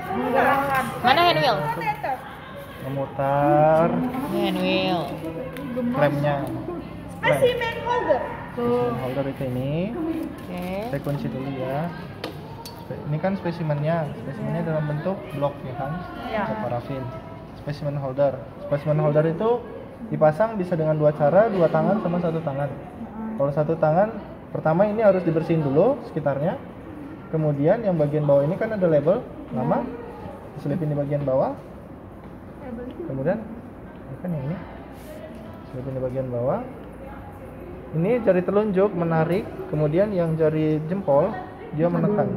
Mana handwheel? Memutar Handwheel. remnya. Specimen holder. Holder itu ini. Oke. Saya kunci dulu ya. Ini kan spesimennya dalam bentuk blok ya kan, blok parafin. Spesimen holder itu dipasang bisa dengan dua cara, dua tangan sama satu tangan. Kalau satu tangan, pertama ini harus dibersihin dulu sekitarnya. Kemudian yang bagian bawah ini kan ada label nama, diselipin di bagian bawah. Kemudian kan yang ini, selipin di bagian bawah. Ini jari telunjuk menarik, kemudian yang jari jempol dia menekan.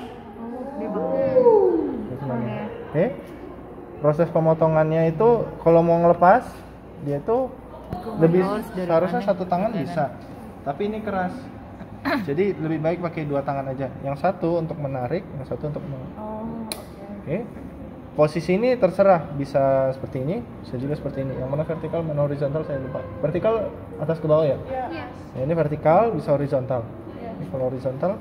Oke. Proses pemotongannya itu kalau mau ngelepas dia itu lebih seharusnya satu tangan bisa, tapi ini keras. Jadi lebih baik pakai dua tangan aja. Yang satu untuk menarik, yang satu untuk Oke. Posisi ini terserah, bisa seperti ini, bisa juga seperti ini. Yang mana vertikal, mana horizontal saya lupa. Vertikal atas ke bawah ya? Iya. Nah, ini vertikal, bisa horizontal. Ini kalau horizontal.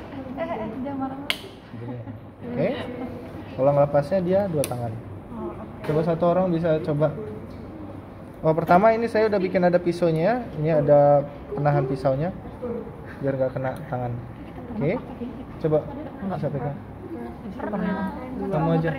Oke. Kalau ngelepasnya dia dua tangan. Coba satu orang bisa coba. Oh, pertama ini saya udah bikin ada pisaunya. Ini ada penahan pisaunya biar nggak kena tangan. Oke. Coba bisa pegang. Kamu aja.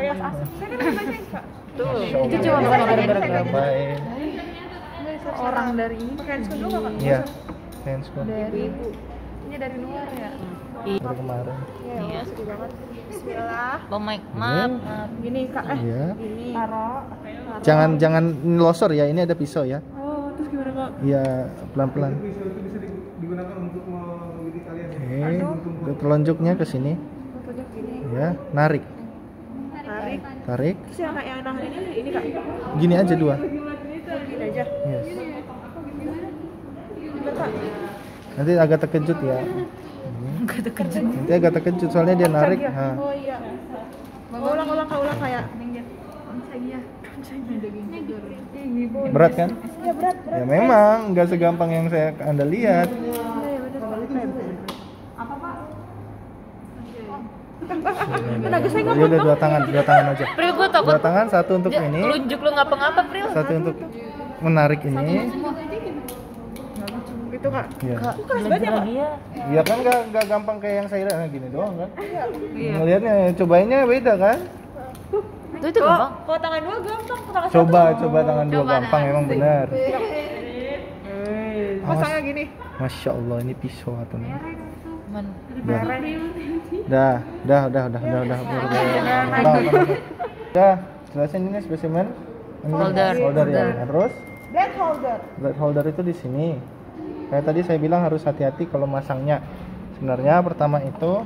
Tuh, itu cuma gara-gara Baik. Orang dari ini pakai handphone dulu nggak? Iya. Handphone. Dari ibu. Ini dari luar ya. Baru kemarin. Iya. Sedih banget. Bismillah. Oh my, maaf. Gini kak, Iya. Gini. Taruh. Jangan losor ya. Ini ada pisau ya. Oh, terus gimana kak? Iya, pelan-pelan. Digunakan untuk mendidik kalian. Oke. Telunjuknya ke sini. Tunjuk gini. Ya, narik. Tarik. Tarik. Terus yang kayak yang nahan ini kak. Gini aja dua. Gini aja. Yes. Gimana kak? Nanti agak terkejut ya. Nanti agak terkejut soalnya dia narik. Nah. Oh iya. Ulang kak, kayak. Berat kan? Iya berat. Ya memang nggak segampang yang Anda lihat. Tenaga saya nggak Ya udah dua tangan aja. Pril, gue takut. Dua tangan, satu untuk ini, Telunjuk lu ngapa-ngapa, Pril. satu untuk menarik ini. gitu kak. Iya. Keras banget ya kak. Iya kan nggak gampang kayak yang saya lihat. Nah, gini doang kan? Ngelihatnya, cobainnya beda kan? Itu gampang. Kalau tangan dua gampang, tangan Coba tangan dua gampang emang benar. pasangnya gini. Masya Allah ini pisau atau nih? Man. Dah. Dah, jelasin ini spesimen holder ya. Nah, terus blade holder itu di sini. Kayak tadi saya bilang harus hati-hati kalau masangnya. Sebenarnya pertama itu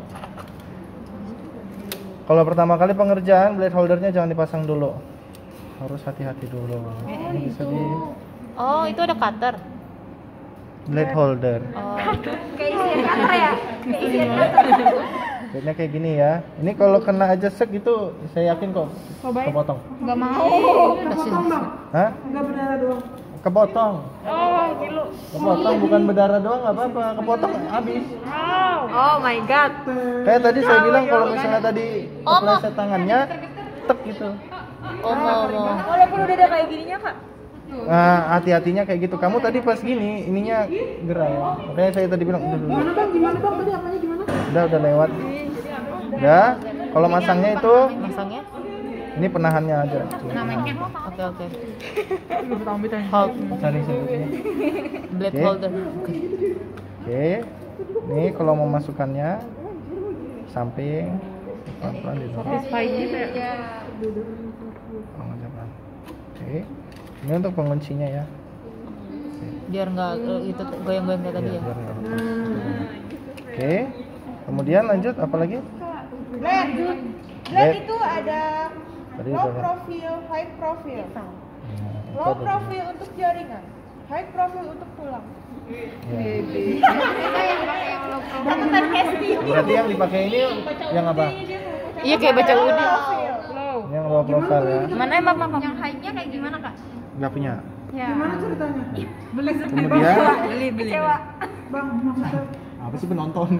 kalau pertama kali pengerjaan blade holdernya jangan dipasang dulu. Harus hati-hati dulu. Ini bisa di Oh, itu ada cutter. blade holder. Oh. Kayak isian cutter ya. Kayak isian cutter. Blade-nya kayak gini ya. Ini kalau kena aja sek gitu, saya yakin kok kepotong. Enggak mau. Hah? Enggak berdarah doang. Kepotong. Oh, kilo. Kepotong bukan berdarah doang nggak apa-apa. Kepotong habis. Oh my god. Kayak tadi saya bilang kalau misalnya tadi kepleset tangannya, tek gitu. Oh, mau. Walaupun udah ada kayak gininya kak. Nah, hati-hatinya kayak gitu. Kamu tadi pas gini, ininya gerak ya. Makanya saya tadi bilang udah dulu. Gimana bang tadi apanya gimana? Udah lewat. Udah. Kalau masangnya itu, Masangnya? ini penahannya aja. Oke. Hold. Cari sebutnya. Blade Oke. holder. Oke. Ini kalau mau masukkannya samping pelan-pelan didorong. Oke. Ini untuk penguncinya ya. Biar nggak itu goyang-goyang kayak tadi ya. Biar nggak lepas. Oke. Kemudian lanjut apa lagi? Blade itu ada Tadi low udah. profile, high profile. Nah, Low profile untuk jaringan, high profile untuk tulang. Berarti yang dipakai ini yang apa? Iya, kayak baca Udi. Yang low profile ya? Mana emang Papa? Yang high-nya kayak gimana kak? Nggak punya. Ya. Gimana ceritanya? Kemudian Beli. Kecewa. Bang, maksudnya Apa sih penonton?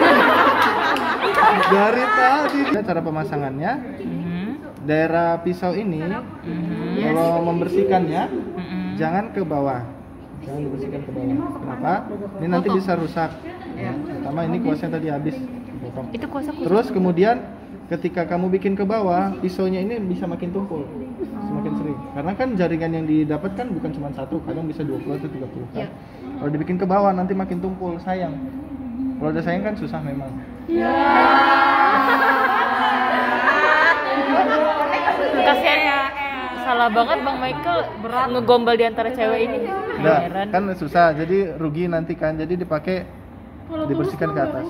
Dari tadi. Cara pemasangannya, daerah pisau ini kalau membersihkannya jangan ke bawah. Jangan dibersihkan ke bawah. Kenapa? Ini nanti bisa rusak. Ya. Pertama ini kuasnya tadi habis dipotong. Itu kuasa. Terus kemudian ketika kamu bikin ke bawah, pisaunya ini bisa makin tumpul. Semakin sering. Karena kan jaringan yang didapatkan bukan cuma satu, kadang bisa 20 atau 30 kan. Kalau dibikin ke bawah nanti makin tumpul, sayang. Kalau udah sayang kan susah memang. Kasihan ya. Salah banget Bang Michael berat ngegombal di antara cewek ini. Nah, Heran. kan susah, jadi rugi nanti kan. Jadi dipakai dibersihkan ke atas.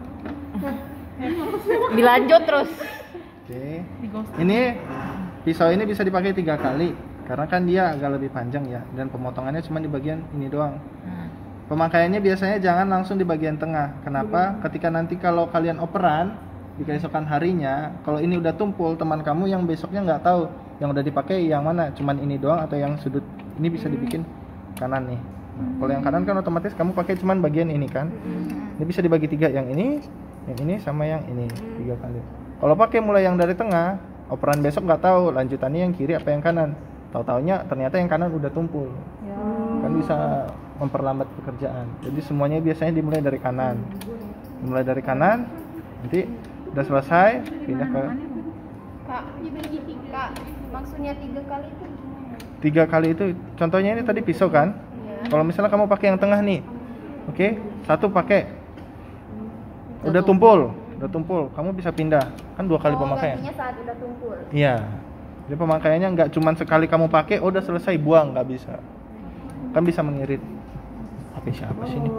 Dilanjut terus. Oke. Ini pisau ini bisa dipakai 3 kali karena kan dia agak lebih panjang ya, dan pemotongannya cuma di bagian ini doang. Pemakaiannya biasanya jangan langsung di bagian tengah. Kenapa? Ketika nanti kalau kalian operan di keesokan harinya, kalau ini udah tumpul, teman kamu yang besoknya nggak tahu yang udah dipakai yang mana, cuman ini doang atau yang sudut ini bisa dibikin kanan nih. Nah, kalau yang kanan kan otomatis kamu pakai cuman bagian ini kan. Ini bisa dibagi 3, yang ini sama yang ini 3 kali. Kalau pakai mulai yang dari tengah, operan besok nggak tahu lanjutannya yang kiri apa yang kanan. Tahu-taunya ternyata yang kanan udah tumpul. Kan bisa memperlambat pekerjaan. Jadi semuanya biasanya dimulai dari kanan. Dimulai dari kanan, nanti udah selesai pindah ke Kak, maksudnya 3 kali itu gimana? 3 kali itu contohnya ini tadi pisau kan. Kalau misalnya kamu pakai yang tengah nih, oke, satu pakai udah tumpul, kamu bisa pindah kan 2 kali pemakaian. Gantinya saat udah tumpul. Iya, jadi pemakaiannya nggak cuma sekali kamu pakai udah selesai buang, nggak bisa, kan bisa mengirit. HP siapa sih ini?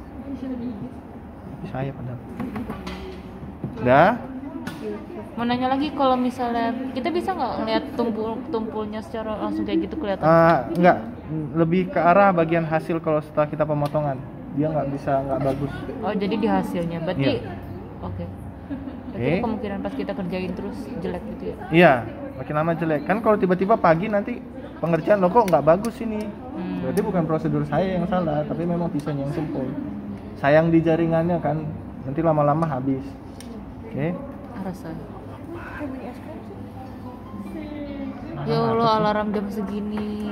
HP saya padahal. Udah. Mau nanya lagi, kalau misalnya kita bisa nggak ngeliat tumpulnya secara langsung kayak gitu kelihatan? Enggak, lebih ke arah bagian hasil kalau setelah kita pemotongan dia nggak bagus. Oh, jadi di hasilnya berarti Iya. oke. Berarti kemungkinan pas kita kerjain terus jelek gitu ya? Iya, makin lama jelek. Kan kalau tiba-tiba pagi nanti pengerjaan lo kok nggak bagus ini. Berarti bukan prosedur saya yang salah, tapi memang pisaunya yang tumpul. Sayang di jaringannya kan, nanti lama-lama habis. Oke. Rasa. Ya Allah, alarm jam segini.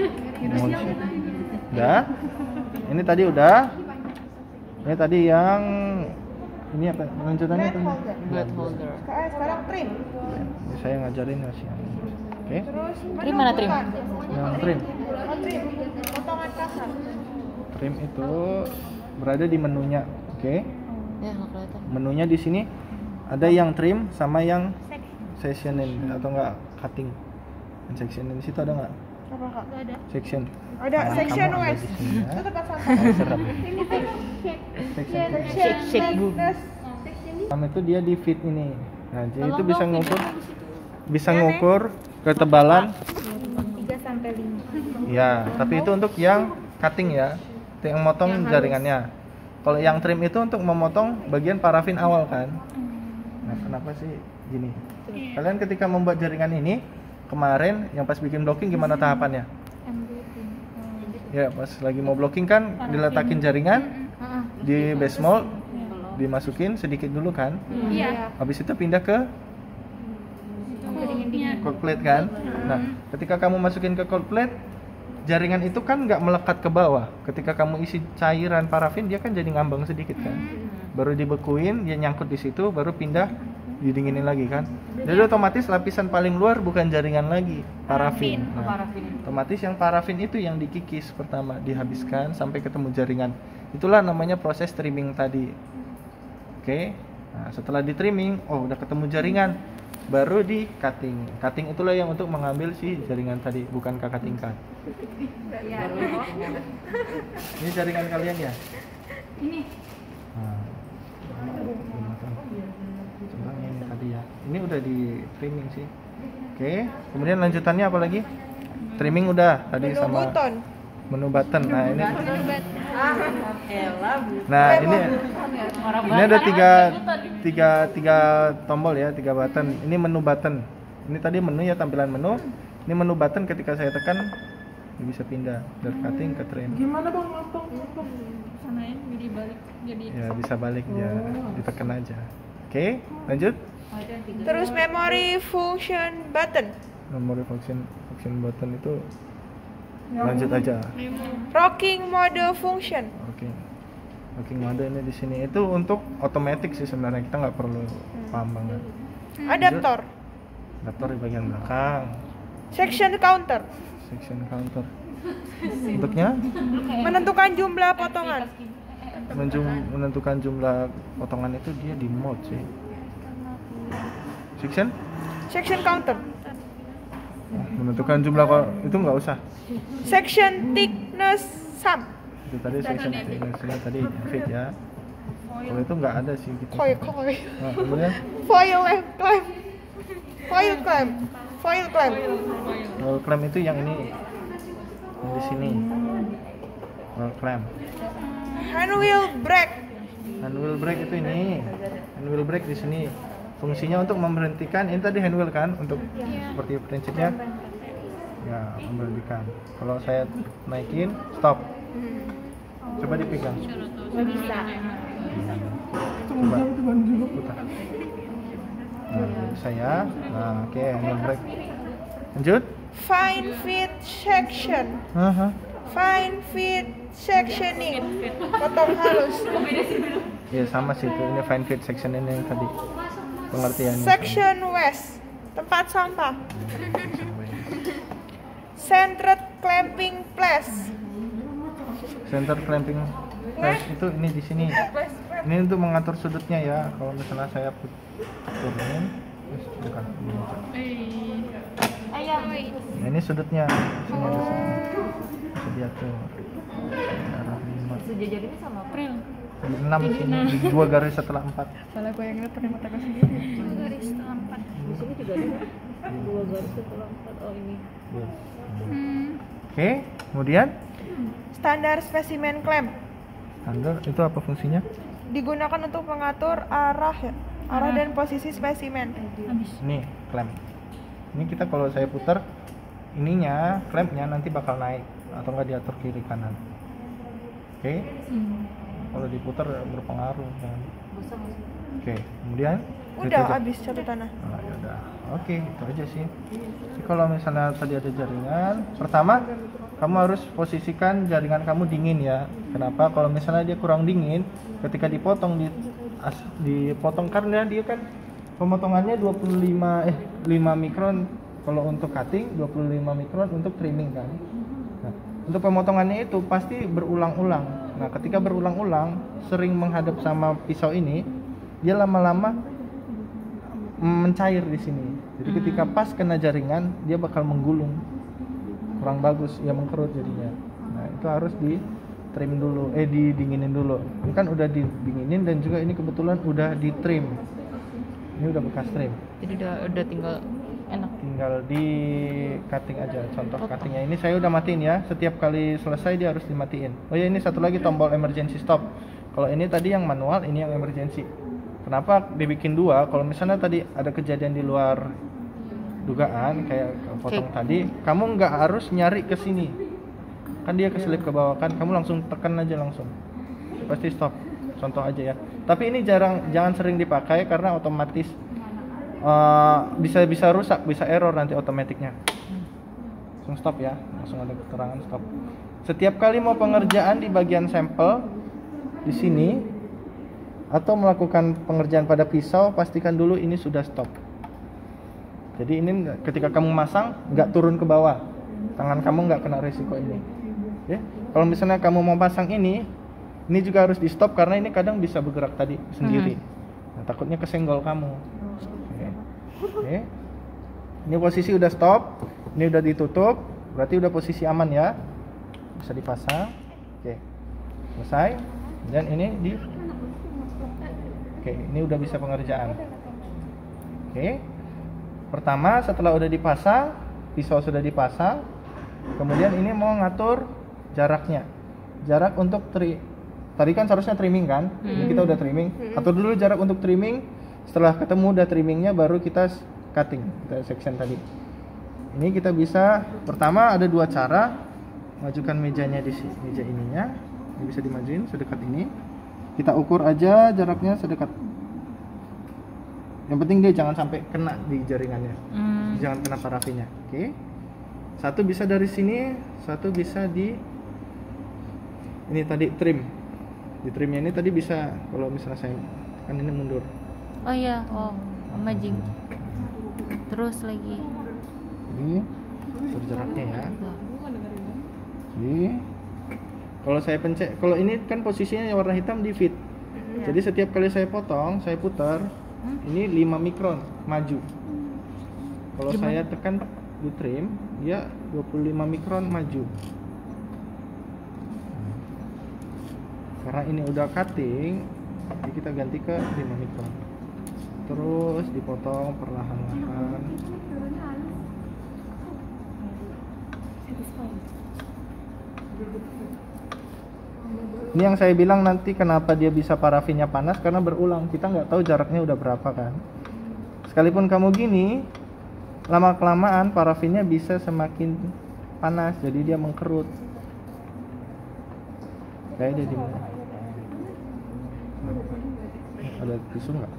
Udah. Ini tadi udah. Ini tadi yang ini apa lanjutannya tuh? Blade holder. Sekarang trim. Ini saya ngajarin masih yang ini. Oke. Terus Trim mana trim? Yang trim. Oh, trim. Potongan kasar. Trim itu berada di menunya. Oke. Ya, nggak kelihatan. Menunya di sini ada yang trim sama yang sectioning atau enggak cutting. Dan sectioning di situ ada enggak? Apa Kak? Ada. Section. Ada Tangan section kamu ada wes. di sini, ya. Itu tempat sampah. Oh, serem. Ini tuh Section. Shake bu. Sama itu dia di fit ini. Nah, jadi itu bisa ngukur ketebalan. 3 sampai 5. Ya, tapi itu untuk yang cutting ya. Itu yang motong jaringannya. Kalau yang trim itu untuk memotong bagian parafin awal kan. Nah, kenapa sih gini? Kalian ketika membuat jaringan ini kemarin yang pas bikin blocking gimana tahapannya? Ya, pas lagi mau blocking kan diletakin jaringan di base mold, dimasukin sedikit dulu kan. Iya. Habis itu pindah ke cold plate kan. Nah, ketika kamu masukin ke cold plate, jaringan itu kan nggak melekat ke bawah. Ketika kamu isi cairan parafin, dia kan jadi ngambang sedikit kan. Baru dibekuin, dia nyangkut di situ, baru pindah didinginin lagi kan. Jadi otomatis lapisan paling luar bukan jaringan lagi, parafin. Nah, otomatis yang parafin itu yang dikikis pertama, dihabiskan sampai ketemu jaringan. Itulah namanya proses trimming tadi. Oke. Nah, setelah di trimming, oh udah ketemu jaringan, baru di cutting. Cutting itulah yang untuk mengambil si jaringan tadi, bukan kakak tingkat. Ini jaringan kalian ya? Ini. Nah, coba ini tadi ya. Ini udah di trimming sih. Oke. Kemudian lanjutannya apa lagi? Trimming udah tadi Menu sama button. menu button. Nah ini. Nah ini ada tiga tombol ya, 3 button. Ini menu button. Ini tadi menu ya, tampilan menu. Ini menu button, ketika saya tekan Dia bisa pindah dari cutting ke trim. Gimana bang motong? Sanain jadi balik jadi Ya bisa balik dia, ditekan aja. Oke, lanjut. Terus memory function button. Memory function button itu lanjut aja. Rocking mode function. Oke. Rocking mode ini di sini itu untuk otomatis sih sebenarnya, kita nggak perlu paham banget. Adaptor. Adaptor di bagian belakang. Section counter. Section counter. Untuknya Menentukan jumlah potongan. menentukan jumlah potongan itu dia di mode sih. Section counter. Menentukan jumlah itu nggak usah. Section thickness sum. Itu tadi section thickness-nya tadi fit ya. Kalau itu nggak ada sih gitu. Koi. Nah, kemudian Foil clamp. Foil clamp. roll clamp itu yang ini, yang di sini. Roll clamp. Handwheel brake. Handwheel brake itu ini. Handwheel brake di sini. Fungsinya untuk memberhentikan, ini tadi handwheel kan, untuk seperti prinsipnya ya memberhentikan. Kalau saya naikin, stop. Coba dipegang. Nggak bisa. Coba putar. Nah, saya, nah oke, handwheel brake. Lanjut. Fine fit section. Fine fit sectioning. Potong halus. Ya sama sih itu, ini fine fit section ini yang tadi pengertiannya. Section west. Tempat sampah. Centered clamping place. Center clamping place itu ini di sini. Ini untuk mengatur sudutnya ya. Kalau misalnya saya turunin, bukan ini aja. Ayam. Nah, ini sudutnya. Sini ada sini. Bisa diatur. Arah 5. sejajar ini sama April. Di 6 sini, di 2 garis setelah 4. Salah gue yang ingat terima tegas sendiri. Garis setelah 4. Di sini juga ada 2 garis setelah 4. Oh ini. Yes. Oke, kemudian Standar spesimen clamp. standar itu apa fungsinya? Digunakan untuk mengatur arah dan posisi spesimen. Ini clamp. Ini kita kalau saya putar ininya, clampnya nanti bakal naik atau enggak diatur kiri kanan. Oke. Kalau diputar berpengaruh kan. Oke, kemudian Udah habis catatannya. Nah, ya udah. Oke, itu aja sih. Jadi kalau misalnya tadi ada jaringan, pertama kamu harus posisikan jaringan kamu dingin ya. Kenapa? Kalau misalnya dia kurang dingin, ketika dipotong dipotong karena dia kan pemotongannya 5 mikron kalau untuk cutting, 25 mikron untuk trimming kan. Nah, untuk pemotongannya itu pasti berulang-ulang. Nah, ketika berulang-ulang sering menghadap sama pisau ini, dia lama-lama mencair di sini. Jadi ketika pas kena jaringan, dia bakal menggulung. Kurang bagus, ya mengkerut jadinya. Nah, itu harus di trim dulu, didinginin dulu. Ini kan udah didinginin dan juga ini kebetulan udah di trim. Ini udah bekas trim. Jadi udah tinggal enak. Tinggal di cutting aja. Contoh cuttingnya ini saya udah matiin ya. Setiap kali selesai dia harus dimatiin. Oh ya, ini satu lagi tombol emergency stop. Kalau ini tadi yang manual, ini yang emergency. Kenapa dibikin 2? Kalau misalnya tadi ada kejadian di luar dugaan kayak potong tadi, kamu nggak harus nyari ke sini. Kan dia keselip ke bawah kan, kamu langsung tekan aja langsung. Pasti stop. Contoh aja ya. Tapi ini jangan sering dipakai karena otomatis bisa rusak, bisa error nanti otomatiknya. Langsung stop ya, langsung ada keterangan stop. Setiap kali mau pengerjaan di bagian sampel di sini atau melakukan pengerjaan pada pisau, pastikan dulu ini sudah stop. Jadi ini ketika kamu masang nggak turun ke bawah, tangan kamu nggak kena resiko ini. Ya, kalau misalnya kamu mau pasang ini juga harus di stop karena ini kadang bisa bergerak tadi sendiri. Nah, takutnya kesenggol kamu. Oke. Ini posisi udah stop, ini udah ditutup, berarti udah posisi aman ya. Bisa dipasang. Oke. Selesai. Dan ini Oke, ini udah bisa pengerjaan. Oke. Pertama, setelah udah dipasang, pisau sudah dipasang, kemudian ini mau ngatur jaraknya. Jarak untuk tadi kan seharusnya trimming kan? Ini kita udah trimming. Atur dulu jarak untuk trimming. Setelah ketemu udah trimmingnya, baru kita cutting, kita section tadi. Ini kita bisa, pertama ada 2 cara. majukan mejanya di sini, meja ininya. Ini bisa dimajuin sedekat ini. Kita ukur aja jaraknya sedekat. Yang penting dia jangan sampai kena di jaringannya. Jangan kena parafinnya. Oke. Satu bisa dari sini, satu bisa di ini tadi trim. Di trimnya ini tadi bisa kalau misalnya saya kan ini mundur. Oh iya, amazing. Terus lagi. Ini jaraknya ya. Oke. Kalau saya pencet, kalau ini kan posisinya yang warna hitam di fit. Jadi setiap kali saya potong, saya putar, ini 5 mikron maju. Kalau saya tekan di trim, dia 25 mikron maju. Karena ini udah cutting, jadi kita ganti ke 5 mikron. Terus dipotong perlahan-lahan. Ini yang saya bilang nanti kenapa dia bisa parafinnya panas, karena berulang, kita nggak tahu jaraknya udah berapa kan. Sekalipun kamu gini, lama kelamaan parafinnya bisa semakin panas, jadi dia mengkerut. Kayak jadi ada tisu nggak?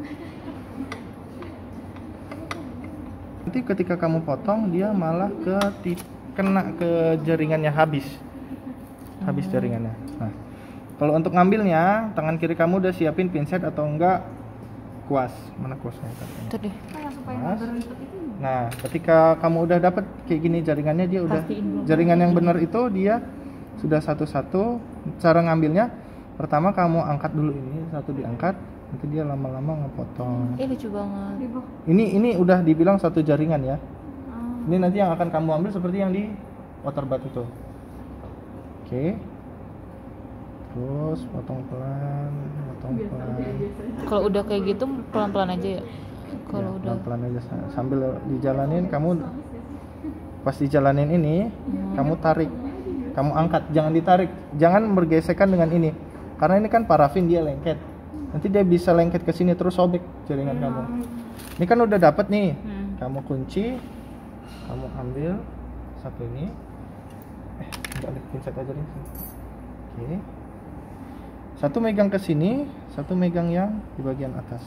Nanti ketika kamu potong dia malah kena ke jaringannya, habis jaringannya. Nah, kalau untuk ngambilnya, tangan kiri kamu udah siapin pinset atau enggak kuas. Mana kuasnya? Itu deh. Kuas. Nah, ketika kamu udah dapet kayak gini jaringannya, dia udah jaringan yang benar itu dia sudah satu-satu. Cara ngambilnya, pertama kamu angkat dulu ini, satu diangkat, nanti dia lama-lama ngepotong. Lucu banget. Ini udah dibilang satu jaringan ya. Ini nanti yang akan kamu ambil seperti yang di waterbath itu. Oke. Terus potong pelan. Kalau udah kayak gitu pelan-pelan aja ya. Kalau udah pelan aja sambil dijalanin, kamu pas dijalanin ini kamu tarik, kamu angkat, jangan ditarik, jangan bergesekan dengan ini. Karena ini kan parafin, dia lengket. Nanti dia bisa lengket ke sini terus sobek jaringan kamu. Ini kan udah dapet nih. Kamu kunci, kamu ambil satu ini. Balik pinset aja nih. Oke. Satu megang ke sini, satu megang yang di bagian atas.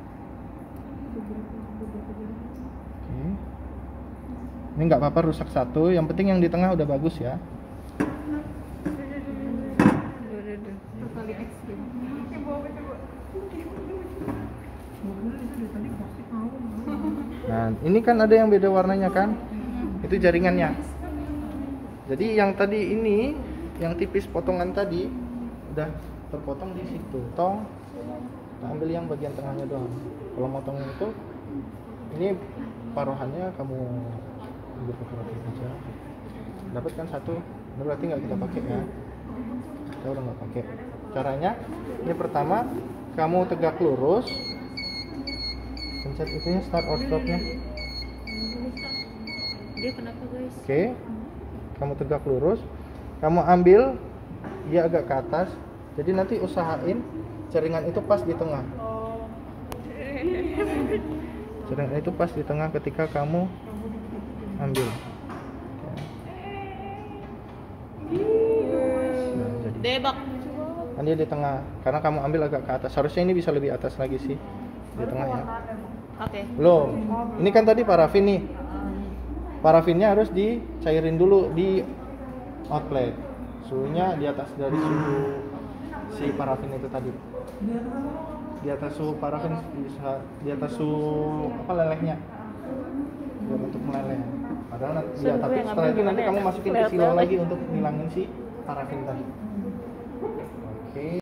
Oke. Ini nggak apa-apa rusak satu, yang penting yang di tengah udah bagus ya. Nah, ini kan ada yang beda warnanya kan? Itu jaringannya. Jadi yang tadi ini, yang tipis potongan tadi udah terpotong di situ. Tong, kita ambil yang bagian tengahnya doang. Kalau motongnya itu, ini paruhannya kamu ambil pakai aja. Dapat kan satu, ini berarti nggak kita pakai ya. Kita udah nggak pakai. Caranya, ini pertama kamu tegak lurus, pencet itunya start or stopnya. dia kenapa guys? Oke. Kamu tegak lurus, kamu ambil dia agak ke atas, jadi nanti usahain jaringan itu pas di tengah. Jaringan itu pas di tengah ketika kamu ambil. Nah, jadi Debak. kan dia di tengah, karena kamu ambil agak ke atas. Harusnya ini bisa lebih atas lagi sih, di tengah ya. Oke. Belum. Ini kan tadi parafin nih. Parafinnya harus dicairin dulu di outlet. Suhunya di atas dari suhu si parafin itu tadi. Di atas suhu parafin, bisa di atas suhu apa lelehnya. Biar untuk meleleh. Padahal nanti ya, tapi setelah itu nanti kamu masukin ke silo lagi untuk ngilangin si parafin tadi. Oke.